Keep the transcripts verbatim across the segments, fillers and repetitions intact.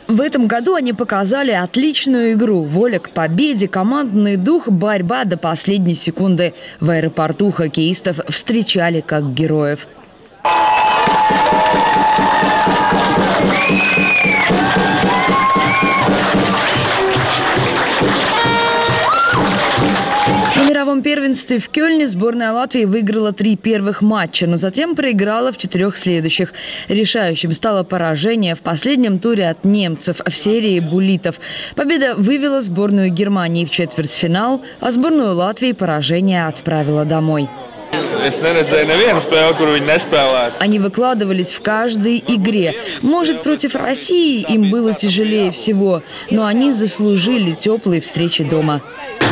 В этом году они показали отличную игру. Воля к победе, командный дух, борьба до последней секунды. В аэропорту хоккеистов встречали как героев. На мировом первенстве в Кёльне сборная Латвии выиграла три первых матча, но затем проиграла в четырех следующих. Решающим стало поражение в последнем туре от немцев в серии буллитов. Победа вывела сборную Германии в четвертьфинал, а сборную Латвии поражение отправила домой. Они выкладывались в каждой игре. Может, против России им было тяжелее всего, но они заслужили теплые встречи дома.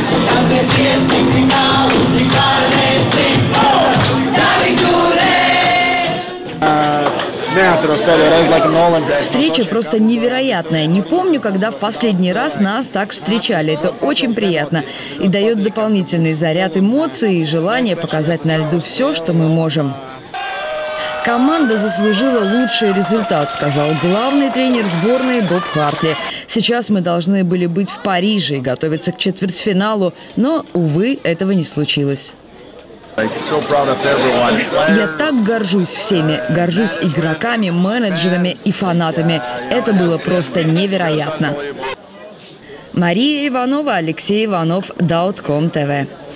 Встреча просто невероятная. Не помню, когда в последний раз нас так встречали. Это очень приятно и дает дополнительный заряд эмоций и желание показать на льду все, что мы можем. Команда заслужила лучший результат, сказал главный тренер сборной Боб Хартли. Сейчас мы должны были быть в Париже и готовиться к четвертьфиналу, но, увы, этого не случилось. Я так горжусь всеми, горжусь игроками, менеджерами и фанатами. Это было просто невероятно. Мария Иванова, Алексей Иванов, Даут точка ком тэ вэ.